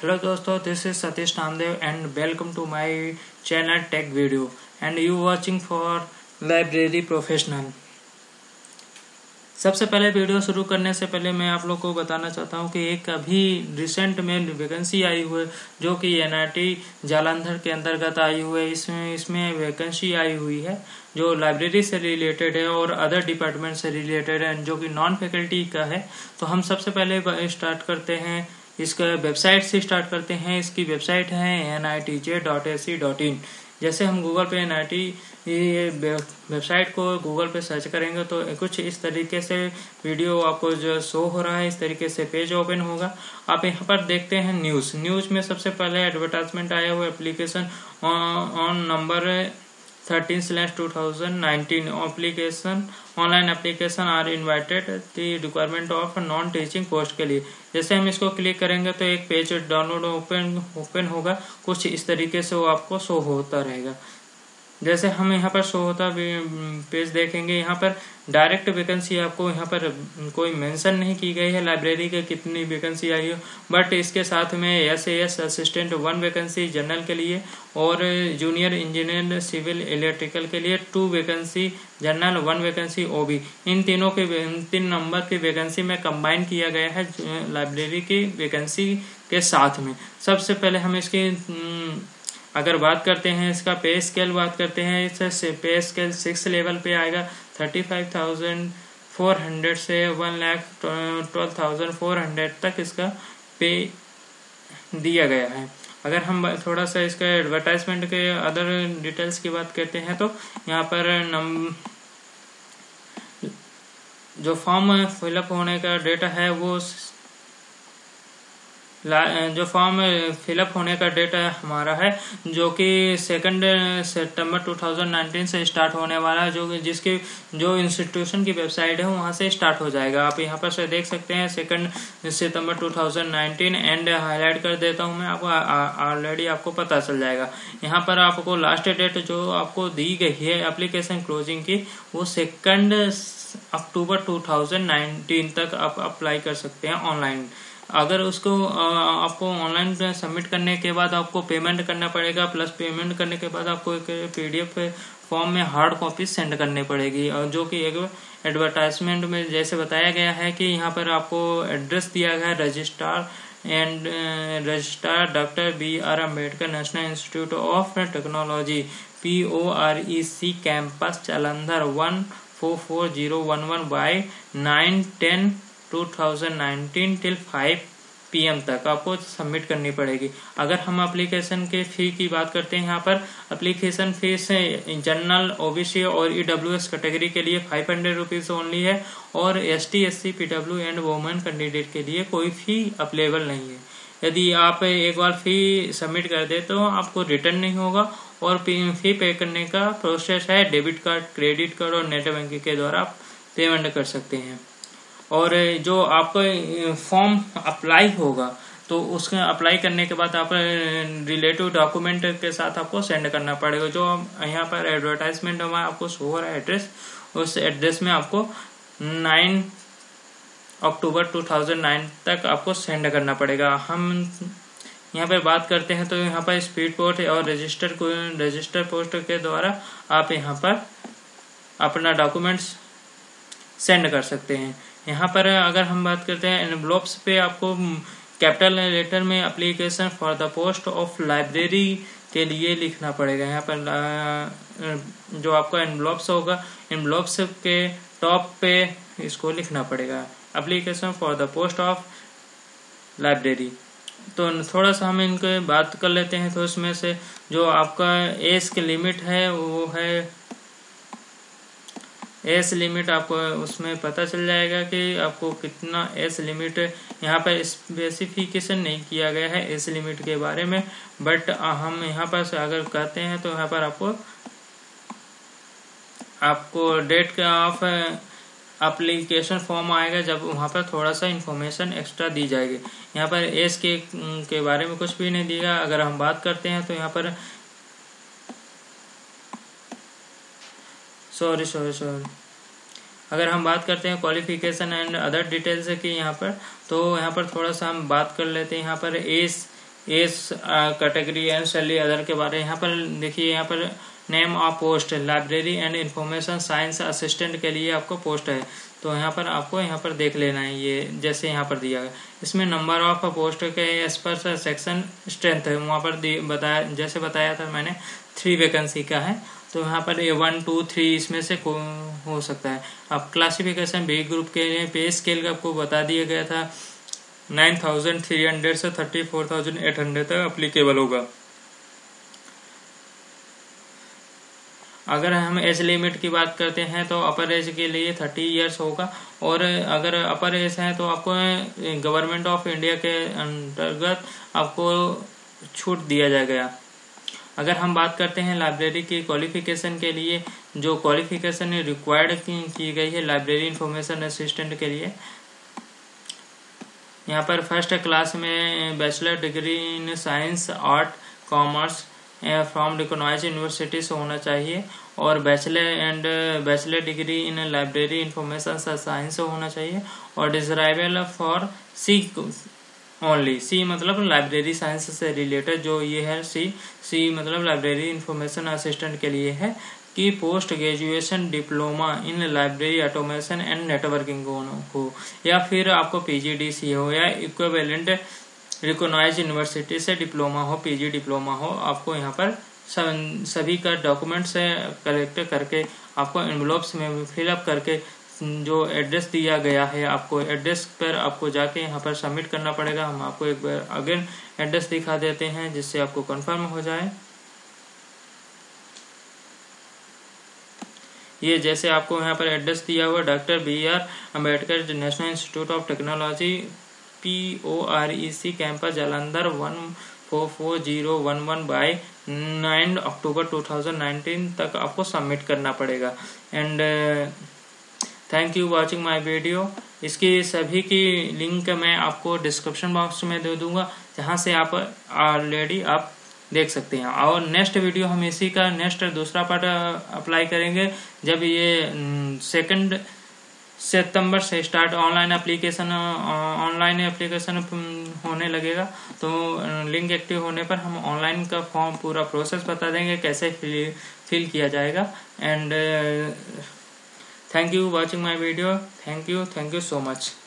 Hello दोस्तों, this is Satish Namdev and welcome to my channel Tech Video and you watching for Library Professional। सबसे पहले video शुरू करने से पहले मैं आप लोग को बताना चाहता हूं कि एक अभी रिसेंट में वैकेंसी आई हुई है जो कि NIT जालंधर के अंतर्गत आई हुई है। इसमें वैकेंसी आई हुई है जो लाइब्रेरी से रिलेटेड है और अदर डिपार्टमेंट से रिलेटेड है जो कि नॉन फैकल्टी का है। तो हम सबसे पहले स्टार्ट करते हैं, इसका वेबसाइट से स्टार्ट करते हैं। इसकी वेबसाइट है nitj.ac.in। जैसे हम गूगल पे NIT वेबसाइट को गूगल पे सर्च करेंगे तो कुछ इस तरीके से वीडियो आपको जो शो हो रहा है, इस तरीके से पेज ओपन होगा। आप यहाँ पर देखते हैं न्यूज़ में सबसे पहले एडवर्टाइजमेंट आया हुआ application on number 13/2019 application online application are invited the requirement of non teaching post के लिए। जैसे हम इसको क्लिक करेंगे तो एक पेज डाउनलोड ओपन होगा। कुछ इस तरीके से वो आपको शो होता रहेगा। जैसे हम यहाँ पर शो होता पेज देखेंगे, यहाँ पर डायरेक्ट वैकेंसी आपको यहाँ पर कोई मेंशन नहीं की गई है लाइब्रेरी के कितनी वैकेंसी आई हो, बट इसके साथ में SAS असिस्टेंट 1 वैकेंसी जनरल के लिए और जूनियर इंजीनियर सिविल इलेक्ट्रिकल के लिए 2 वैकेंसी जनरल 1 वैकेंसी OB, इन तीन नंबर की वैकेंसी में कंबाइन किया गया है लाइब्रेरी की वैकेंसी के साथ में। सबसे पहले हम इसकी अगर बात करते हैं, इसका पे स्केल बात करते हैं, इससे पे स्केल 6 लेवल पे आएगा। 35,400 से 1,12,400 तक इसका पे दिया गया है। अगर हम थोड़ा सा इसका एडवर्टाइजमेंट के अदर डिटेल्स की बात करते हैं तो यहाँ पर जो फॉर्म फिलअप होने का डेटा है वो जो फॉर्म फिलअप होने का डेटा हमारा है जो कि 2 सितंबर 2019 से स्टार्ट होने वाला है, जो इंस्टीट्यूशन की वेबसाइट है वहां से स्टार्ट हो जाएगा। आप यहाँ पर से देख सकते हैं 2 सितंबर 2019 एंड हाईलाइट कर देता हूँ मैं, आपको ऑलरेडी आपको पता चल जाएगा। यहाँ पर आपको लास्ट डेट जो आपको दी गई है एप्लीकेशन क्लोजिंग की वो 2 अक्टूबर 2019 तक आप अप्लाई कर सकते हैं ऑनलाइन। अगर उसको आपको ऑनलाइन सबमिट करने के बाद आपको पेमेंट करना पड़ेगा, प्लस पेमेंट करने के बाद आपको एक PDF फॉर्म में हार्ड कॉपी सेंड करनी पड़ेगी, और जो कि एक एडवर्टाइजमेंट में जैसे बताया गया है कि यहाँ पर आपको एड्रेस दिया गया है registrar doctor BR Ambedkar national institute of technology POREC campus Jalandhar 144011 by 9/10/2019 till 5 PM तक आपको सबमिट करनी पड़ेगी। अगर हम एप्लीकेशन के फी की बात करते हैं, यहाँ पर एप्लीकेशन फीस जनरल OBC और EWS कैटेगरी के लिए 500 रुपीज ओनली है, और ST SC PW and women candidate के लिए कोई फी अवेलेबल नहीं है। यदि आप एक बार फी सबमिट कर दे तो आपको रिटर्न नहीं होगा, और फी पे करने का प्रोसेस है डेबिट कार्ड, क्रेडिट कार्ड और नेट बैंकिंग के द्वारा आप पेमेंट कर सकते हैं। और जो आपका फॉर्म अप्लाई होगा तो उसका अप्लाई करने के बाद आप रिलेटिव डॉक्यूमेंट के साथ आपको सेंड करना पड़ेगा। जो यहाँ पर एडवर्टाइजमेंट में आपको शो हो रहा है एड्रेस, उस एड्रेस में आपको 9 अक्टूबर 2009 तक आपको सेंड करना पड़ेगा। हम यहाँ पर बात करते हैं तो यहाँ पर स्पीड पोस्ट और रजिस्टर पोस्ट के द्वारा आप यहाँ पर अपना डॉक्यूमेंट्स सेंड कर सकते हैं। यहाँ पर अगर हम बात करते हैं एनवलप्स पे, आपको कैपिटल लेटर में application for the post of library के लिए लिखना पड़ेगा। यहाँ पर जो आपका एनवलप्स होगा, एनवलप्स के टॉप पे इसको लिखना पड़ेगा application for the post of library. तो थोड़ा सा हम इनके बात कर लेते हैं। तो इसमें से जो आपका एज की लिमिट है वो है एज लिमिट, आपको उसमें पता चल जाएगा कि आपको कितना एज लिमिट। यहाँ पर स्पेसिफिकेशन नहीं किया गया है एज लिमिट के बारे में, बट हम यहाँ पर से अगर कहते हैं तो यहाँ पर आपको डेट का ऑफ एप्लीकेशन फॉर्म आएगा, जब वहाँ पर थोड़ा सा इंफॉर्मेशन एक्स्ट्रा दी जाएगी। यहाँ पर एज के बारे में कुछ भी नहीं दिया। अगर हम बात करते हैं तो यहाँ पर सॉरी अगर हम बात करते हैं क्वालिफिकेशन एंड अदर डिटेल्स की यहाँ पर, तो यहाँ पर थोड़ा सा हम बात कर लेते हैं। यहाँ पर age age category and salary other के बारे यहाँ पर देखिए। यहाँ पर name of post library and information science assistant के लिए आपको पोस्ट है, तो यहाँ पर आपको यहाँ पर देख लेना है। ये जैसे यहाँ पर दिया गया, इसमें नंबर ऑफ पोस्ट के एज पर सेक्शन स्ट्रेंथ है, वहाँ पर बताया, जैसे बताया था मैंने 3 वैकेंसी का है, तो यहाँ पर 1, 2, 3 इसमें से हो सकता है। अब क्लासिफिकेशन बी ग्रुप के लिए पे स्केल आपको बता दिया गया था 9,300 से 34,800 तक अप्लीकेबल होगा। अगर हम एज लिमिट की बात करते हैं तो अपर एज के लिए 30 इयर्स होगा, और अगर अपर एज है तो आपको गवर्नमेंट ऑफ इंडिया के अंतर्गत आपको छूट दिया जाएगा। अगर हम बात करते हैं लाइब्रेरी की क्वालिफिकेशन के लिए, जो क्वालिफिकेशन रिक्वायर्ड की गई है लाइब्रेरी इंफॉर्मेशन असिस्टेंट के लिए, यहाँ पर फर्स्ट क्लास में bachelor degree in science art commerce from recognised university से होना चाहिए, और bachelor degree in library information science से होना चाहिए, और डिजराइबल फॉर सी ओनली। सी मतलब लाइब्रेरी साइंस से रिलेटेड जो ये है, सी मतलब लाइब्रेरी इंफॉर्मेशन असिस्टेंट के लिए है कि post graduation diploma in library automation and networking हो, या फिर आपको PGDC हो, या इक्विवेलेंट रिकॉग्नाइज्ड यूनिवर्सिटी से डिप्लोमा हो, PG डिप्लोमा हो। आपको यहाँ पर सभी का डॉक्यूमेंट से कलेक्ट करके आपको एनवलप्स में फिलअप करके जो एड्रेस दिया गया है, आपको एड्रेस पर आपको जाके यहाँ पर सबमिट करना पड़ेगा। हम आपको एक बार अगेन एड्रेस दिखा देते हैं जिससे आपको कंफर्म हो जाए। ये जैसे आपको यहाँ पर एड्रेस दिया हुआ doctor BR Ambedkar national institute of technology POREC campus Jalandhar 144011 by 9 October 2019 तक आपको सबमिट करना पड़ेगा। And thank you watching my video. इसकी सभी की लिंक मैं आपको डिस्क्रिप्शन बॉक्स में दे दूंगा, जहां से आप ऑलरेडी आप देख सकते हैं। और नेक्स्ट वीडियो हम इसी का दूसरा पार्ट अप्लाई करेंगे जब ये 2 सितंबर से स्टार्ट ऑनलाइन एप्लीकेशन होने लगेगा। तो लिंक एक्टिव होने पर हम ऑनलाइन का फॉर्म पूरा प्रोसेस बता देंगे कैसे फिल किया जाएगा। And thank you watching my video. Thank you so much.